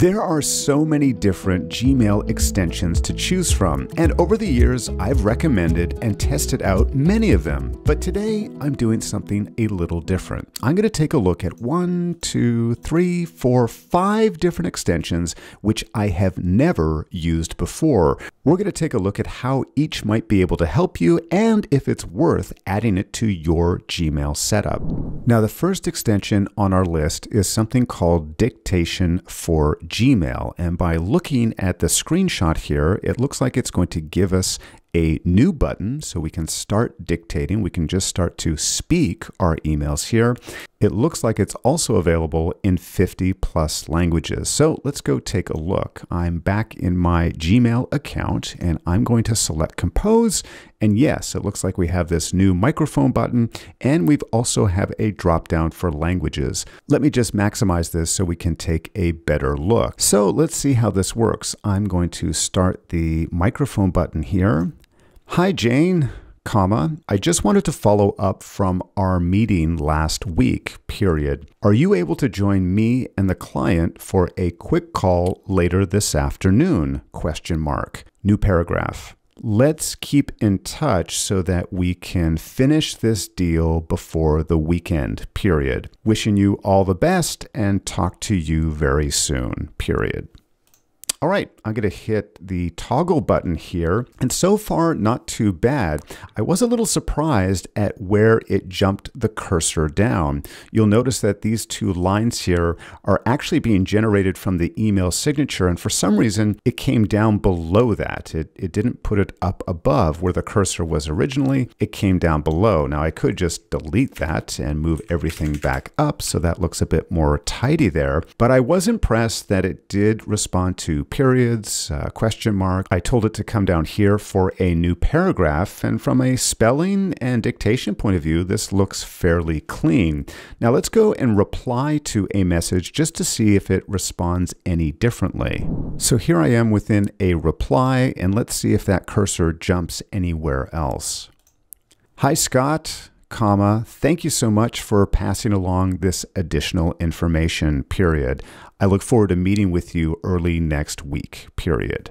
There are so many different Gmail extensions to choose from, and over the years, I've recommended and tested out many of them. But today, I'm doing something a little different. I'm going to take a look at 1, 2, 3, 4, 5 different extensions which I have never used before. We're going to take a look at how each might be able to help you and if it's worth adding it to your Gmail setup. Now, the first extension on our list is something called Dictation for Gmail, and by looking at the screenshot here, it looks like it's going to give us a new button so we can start dictating. We can just start to speak our emails here. It looks like it's also available in 50+ languages. So let's go take a look. I'm back in my Gmail account and I'm going to select Compose. And yes, it looks like we have this new microphone button and we've also have a drop down for languages. Let me just maximize this so we can take a better look. So let's see how this works. I'm going to start the microphone button here. Hi, Jane, comma, I just wanted to follow up from our meeting last week, period. Are you able to join me and the client for a quick call later this afternoon? Question mark. New paragraph. Let's keep in touch so that we can finish this deal before the weekend, period. Wishing you all the best and talk to you very soon, period. All right, I'm going to hit the toggle button here, and so far, not too bad. I was a little surprised at where it jumped the cursor down. You'll notice that these two lines here are actually being generated from the email signature, and for some reason, it came down below that. It didn't put it up above where the cursor was originally. It came down below. Now, I could just delete that and move everything back up, so that looks a bit more tidy there, but I was impressed that it did respond to periods, question mark. I told it to come down here for a new paragraph, and from a spelling and dictation point of view, this looks fairly clean. Now let's go and reply to a message just to see if it responds any differently. So here I am within a reply, and let's see if that cursor jumps anywhere else. Hi, Scott, comma, thank you so much for passing along this additional information, period. I look forward to meeting with you early next week, period.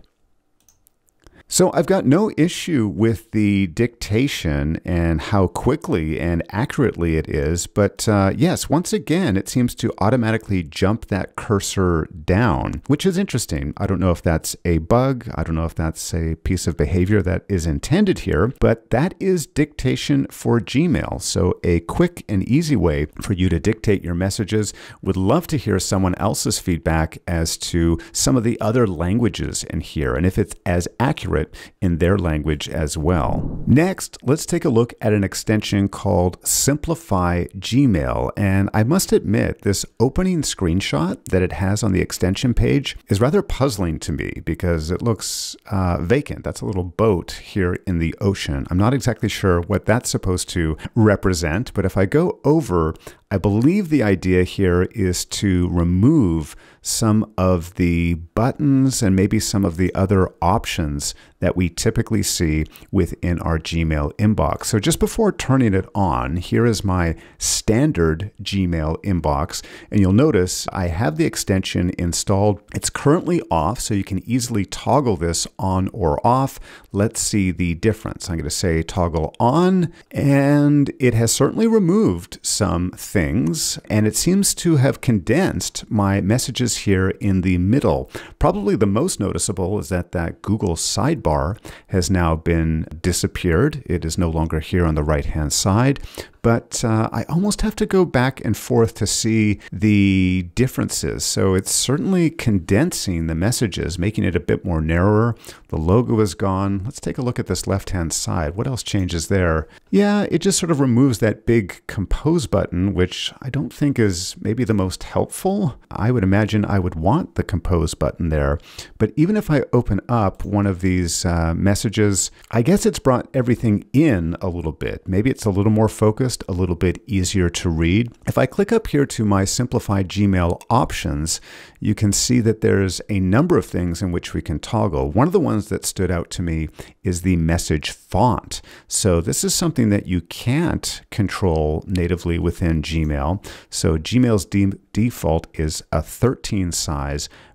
So I've got no issue with the dictation and how quickly and accurately it is, but yes, once again, it seems to automatically jump that cursor down, which is interesting. I don't know if that's a bug. I don't know if that's a piece of behavior that is intended here, but that is dictation for Gmail. So a quick and easy way for you to dictate your messages. Would love to hear someone else's feedback as to some of the other languages in here, and if it's as accurate in their language as well. Next, let's take a look at an extension called Simplify Gmail. And I must admit, this opening screenshot that it has on the extension page is rather puzzling to me because it looks vacant. That's a little boat here in the ocean. I'm not exactly sure what that's supposed to represent, but if I go over, I believe the idea here is to remove some of the buttons and maybe some of the other options that we typically see within our Gmail inbox. So just before turning it on, here is my standard Gmail inbox. And you'll notice I have the extension installed. It's currently off, so you can easily toggle this on or off. Let's see the difference. I'm going to say toggle on, and it has certainly removed some things, and it seems to have condensed my messages here in the middle. Probably the most noticeable is that Google sidebar has now been disappeared. It is no longer here on the right-hand side, but I almost have to go back and forth to see the differences. So it's certainly condensing the messages, making it a bit more narrower. The logo is gone. Let's take a look at this left-hand side. What else changes there? Yeah, it just sort of removes that big compose button, which I don't think is maybe the most helpful. I would imagine I would want the compose button there. But even if I open up one of these messages, I guess it's brought everything in a little bit. Maybe it's a little more focused, a little bit easier to read. If I click up here to my simplified Gmail options, you can see that there's a number of things in which we can toggle. One of the ones that stood out to me is the message font. So this is something that you can't control natively within Gmail. So Gmail's default is a 13 size,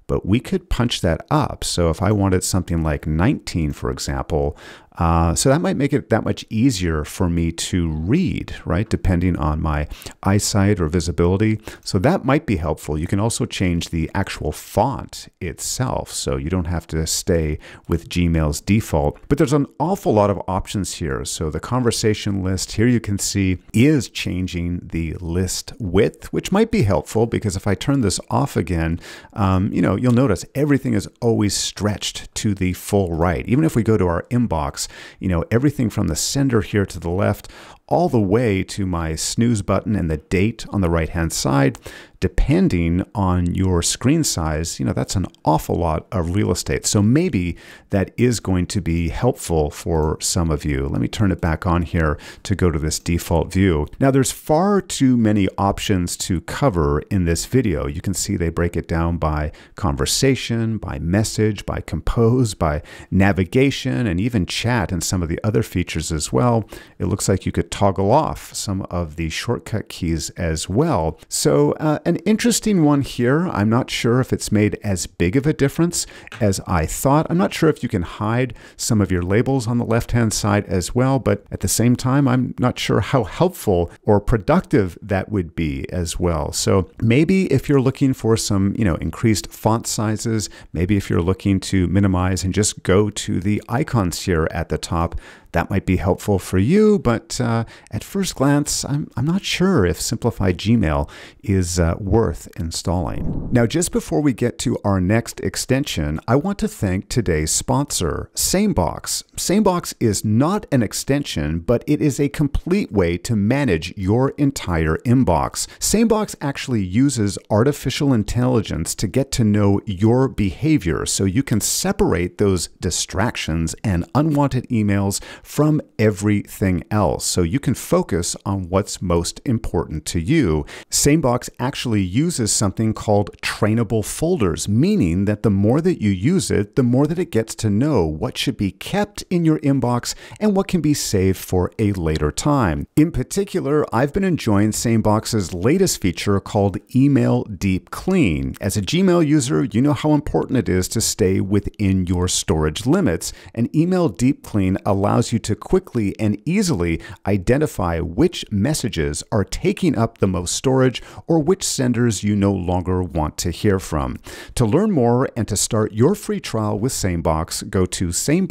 but we could punch that up. So if I wanted something like 19, for example, so that might make it that much easier for me to read, right? Depending on my eyesight or visibility. So that might be helpful. You can also change the actual font itself, so you don't have to stay with Gmail's default. But there's an awful lot of options here. So the conversation list here you can see is changing the list width, which might be helpful because if I turn this off again, you'll notice everything is always stretched to the full right. Even if we go to our inbox, everything from the sender here to the left all the way to my snooze button and the date on the right-hand side, depending on your screen size, that's an awful lot of real estate. So maybe that is going to be helpful for some of you. Let me turn it back on here to go to this default view. Now, there's far too many options to cover in this video. You can see they break it down by conversation, by message, by compose, by navigation, and even chat and some of the other features as well. It looks like you could toggle off some of the shortcut keys as well. So an interesting one here. I'm not sure if it's made as big of a difference as I thought. I'm not sure if you can hide some of your labels on the left-hand side as well, but at the same time, I'm not sure how helpful or productive that would be as well. So maybe if you're looking for some, increased font sizes, maybe if you're looking to minimize and just go to the icons here at the top, that might be helpful for you, but at first glance, I'm not sure if Simplified Gmail is worth installing. Now, just before we get to our next extension, I want to thank today's sponsor, SameBox. SameBox is not an extension, but it is a complete way to manage your entire inbox. SameBox actually uses artificial intelligence to get to know your behavior, so you can separate those distractions and unwanted emails from everything else, so you can focus on what's most important to you. SameBox actually uses something called trainable folders, meaning that the more that you use it, the more that it gets to know what should be kept in your inbox and what can be saved for a later time. In particular, I've been enjoying SameBox's latest feature called Email Deep Clean. As a Gmail user, you know how important it is to stay within your storage limits, and Email Deep Clean allows you to quickly and easily identify which messages are taking up the most storage or which senders you no longer want to hear from. To learn more and to start your free trial with SameBox, go to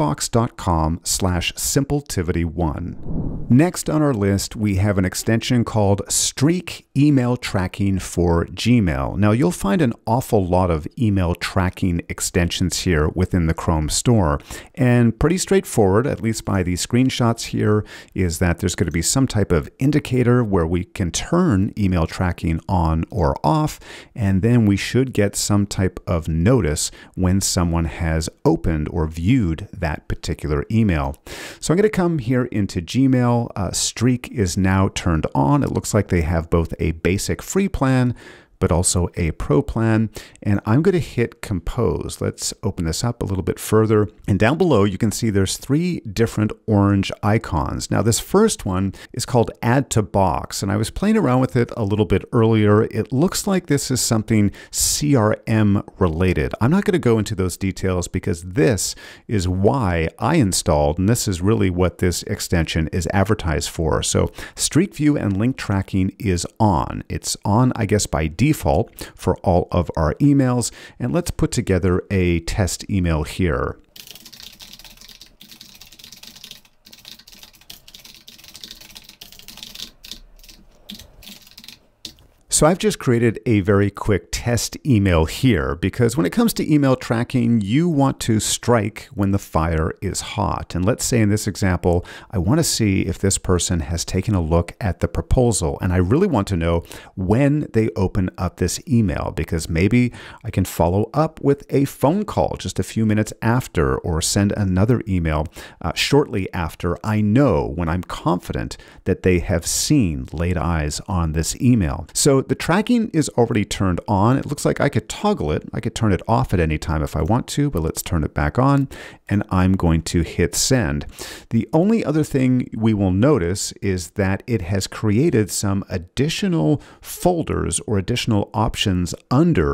samebox.com/simpletivity1. Next on our list, we have an extension called Streak Email Tracking for Gmail. Now, you'll find an awful lot of email tracking extensions here within the Chrome store, and pretty straightforward, at least by the screenshots here, is that there's going to be some type of indicator where we can turn email tracking on or off, and then we should get some type of notice when someone has opened or viewed that particular email. So I'm going to come here into Gmail. Streak is now turned on. It looks like they have both a basic free plan but also a pro plan. And I'm going to hit compose. Let's open this up a little bit further. And down below, you can see there's 3 different orange icons. Now, this first one is called Add to Box, and I was playing around with it a little bit earlier. It looks like this is something CRM related. I'm not going to go into those details because this is why I installed, and this is really what this extension is advertised for. So Streak View and link tracking is on. It's on, I guess, by default for all of our emails. And let's put together a test email here. So I've just created a very quick test email here because when it comes to email tracking, you want to strike when the fire is hot. And let's say in this example, I want to see if this person has taken a look at the proposal. And I really want to know when they open up this email because maybe I can follow up with a phone call just a few minutes after or send another email shortly after. I know when I'm confident that they have laid eyes on this email. So the tracking is already turned on. It looks like I could toggle it. I could turn it off at any time if I want to, but let's turn it back on and I'm going to hit send. The only other thing we will notice is that it has created some additional folders or additional options under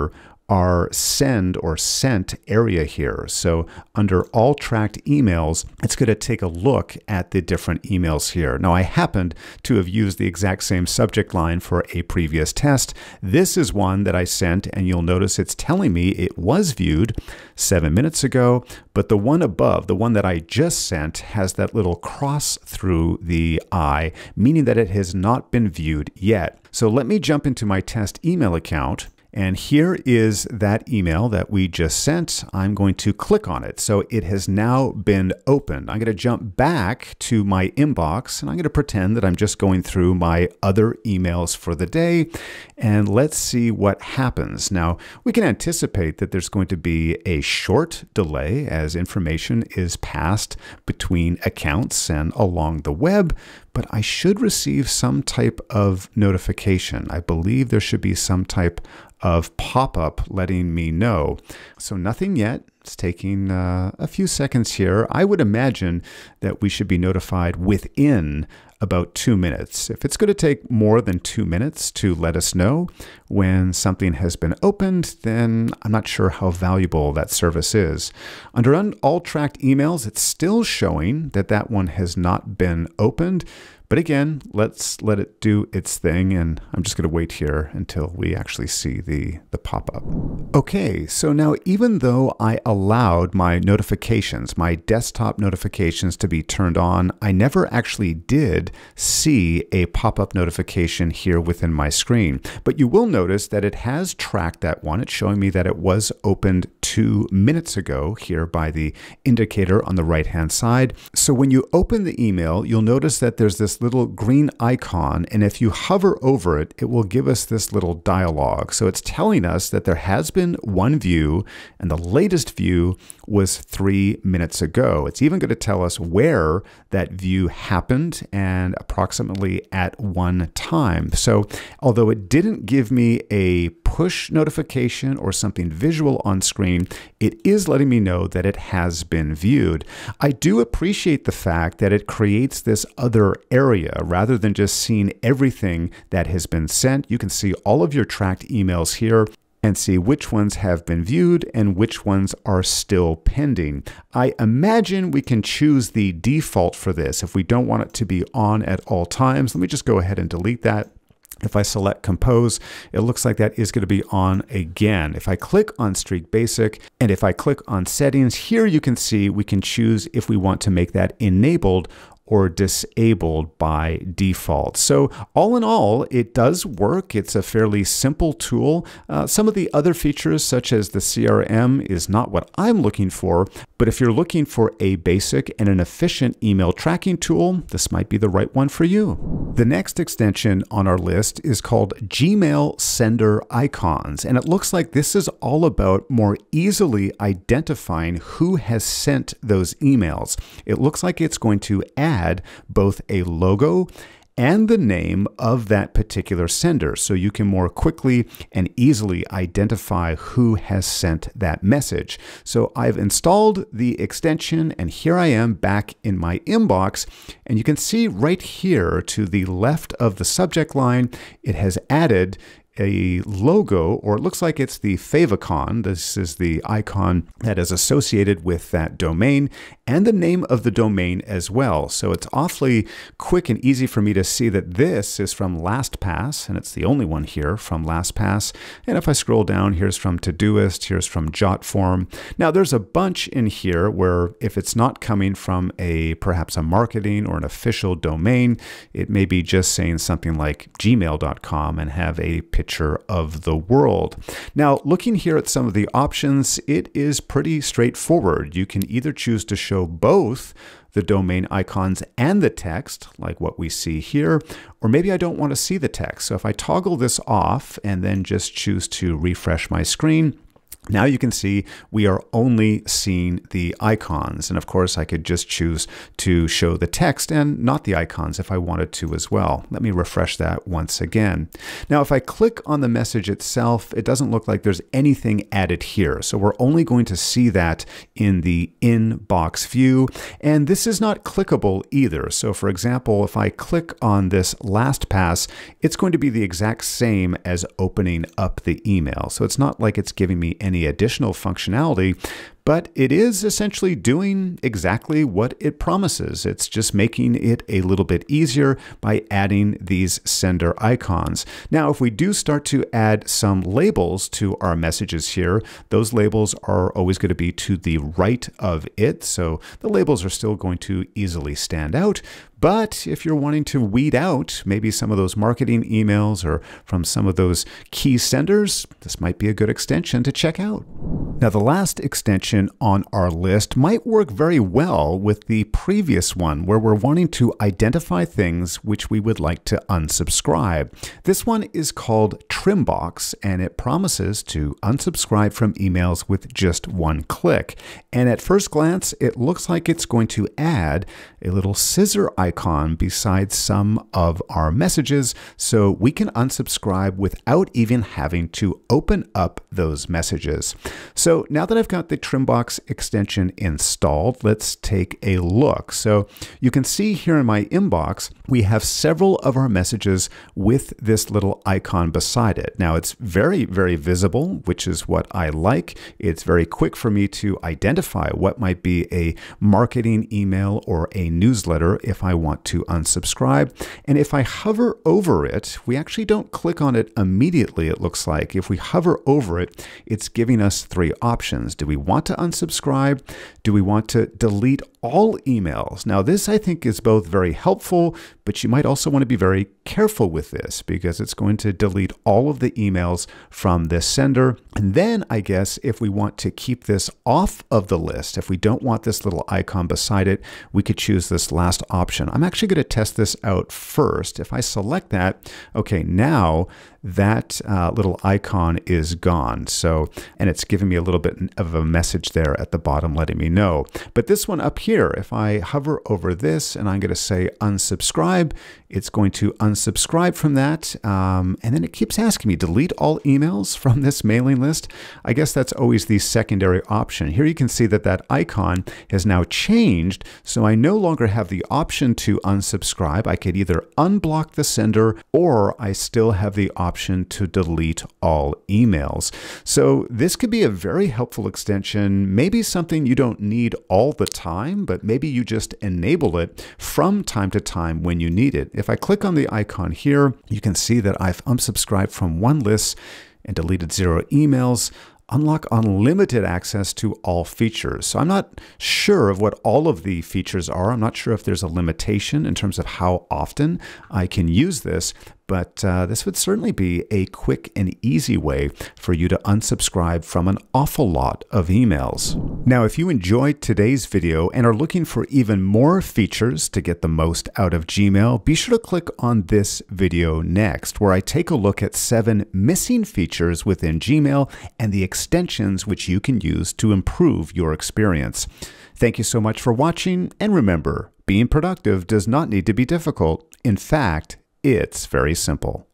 our send or sent area here. So under all tracked emails, it's going to take a look at the different emails here. Now, I happened to have used the exact same subject line for a previous test. This is one that I sent, and you'll notice it's telling me it was viewed 7 minutes ago, but the one above, the one that I just sent, has that little cross through the I, meaning that it has not been viewed yet. So let me jump into my test email account. And here is that email that we just sent. I'm going to click on it. So it has now been opened. I'm going to jump back to my inbox, and I'm going to pretend that I'm just going through my other emails for the day. And let's see what happens. Now, we can anticipate that there's going to be a short delay as information is passed between accounts and along the web, but I should receive some type of notification. I believe there should be some type of pop-up letting me know. So nothing yet. It's taking a few seconds here. I would imagine that we should be notified within about 2 minutes. If it's going to take more than 2 minutes to let us know when something has been opened, then I'm not sure how valuable that service is. Under all tracked emails, it's still showing that that one has not been opened. But again, let's let it do its thing, and I'm just going to wait here until we actually see the pop-up. Okay, so now even though I allowed my notifications, my desktop notifications to be turned on, I never actually did see a pop-up notification here within my screen. But you will notice that it has tracked that one. It's showing me that it was opened 2 minutes ago here by the indicator on the right-hand side. So when you open the email, you'll notice that there's this little green icon, and if you hover over it, it will give us this little dialog. So it's telling us that there has been one view, and the latest view was 3 minutes ago. It's even going to tell us where that view happened and approximately at one time. So although it didn't give me a push notification or something visual on screen, it is letting me know that it has been viewed. I do appreciate the fact that it creates this other area rather than just seeing everything that has been sent. You can see all of your tracked emails here and see which ones have been viewed and which ones are still pending. I imagine we can choose the default for this if we don't want it to be on at all times. Let me just go ahead and delete that. If I select Compose, it looks like that is going to be on again. If I click on Streak Basic, and if I click on Settings, here you can see we can choose if we want to make that enabled or disabled by default. So all in all, it does work. It's a fairly simple tool. Some of the other features, such as the CRM, is not what I'm looking for. But if you're looking for a basic and an efficient email tracking tool, this might be the right one for you. The next extension on our list is called Gmail Sender Icons. And it looks like this is all about more easily identifying who has sent those emails. It looks like it's going to add both a logo and the name of that particular sender, so you can more quickly and easily identify who has sent that message. So I've installed the extension, and here I am back in my inbox, and you can see right here to the left of the subject line, it has added a logo, or it looks like it's the favicon. This is the icon that is associated with that domain, and the name of the domain as well. So it's awfully quick and easy for me to see that this is from LastPass, and it's the only one here from LastPass. And if I scroll down, here's from Todoist, here's from Jotform. Now there's a bunch in here where if it's not coming from perhaps a marketing or an official domain, it may be just saying something like gmail.com and have a picture of the world. Now, looking here at some of the options, it is pretty straightforward. You can either choose to show both the domain icons and the text, like what we see here, or maybe I don't want to see the text. So if I toggle this off and then just choose to refresh my screen, Now you can see we are only seeing the icons. And of course, I could just choose to show the text and not the icons if I wanted to as well. Let me refresh that once again. Now, if I click on the message itself, it doesn't look like there's anything added here. So we're only going to see that in the inbox view. And this is not clickable either. So for example, if I click on this last pass, it's going to be the exact same as opening up the email. So it's not like it's giving me any additional functionality, but it is essentially doing exactly what it promises. It's just making it a little bit easier by adding these sender icons. Now, if we do start to add some labels to our messages here, those labels are always going to be to the right of it. So the labels are still going to easily stand out. But if you're wanting to weed out maybe some of those marketing emails or from some of those key senders, this might be a good extension to check out. Now, the last extension on our list might work very well with the previous one, where we're wanting to identify things which we would like to unsubscribe. This one is called Trimbox, and it promises to unsubscribe from emails with just one click. And at first glance, it looks like it's going to add a little scissor icon beside some of our messages, so we can unsubscribe without even having to open up those messages. So now that I've got the Trimbox extension installed, let's take a look. So you can see here in my inbox, we have several of our messages with this little icon beside it. Now it's very, very visible, which is what I like. It's very quick for me to identify what might be a marketing email or a newsletter if I want to unsubscribe. And if I hover over it, we actually don't click on it immediately, it looks like. If we hover over it, it's giving us three options. Do we want to unsubscribe? Do we want to delete all emails? Now, this I think is both very helpful, but you might also want to be very careful with this because it's going to delete all of the emails from this sender. And then I guess if we want to keep this off of the list, if we don't want this little icon beside it, we could choose this last option. I'm actually going to test this out first. If I select that, okay, now that little icon is gone. So, and it's giving me a little bit of a message there at the bottom letting me know. But this one up here, if I hover over this and I'm going to say unsubscribe, it's going to unsubscribe from that. And then it keeps asking me delete all emails from this mailing list. I guess that's always the secondary option. Here you can see that that icon has now changed. So I no longer have the option to unsubscribe. I could either unblock the sender or I still have the option to delete all emails. So this could be a very helpful extension, maybe something you don't need all the time, but maybe you just enable it from time to time when you need it. If I click on the icon here, you can see that I've unsubscribed from one list and deleted 0 emails. Unlock unlimited access to all features. So I'm not sure of what all of the features are. I'm not sure if there's a limitation in terms of how often I can use this, but this would certainly be a quick and easy way for you to unsubscribe from an awful lot of emails. Now, if you enjoyed today's video and are looking for even more features to get the most out of Gmail, be sure to click on this video next, where I take a look at 7 missing features within Gmail and the extensions which you can use to improve your experience. Thank you so much for watching, and remember, being productive does not need to be difficult. In fact, it's very simple.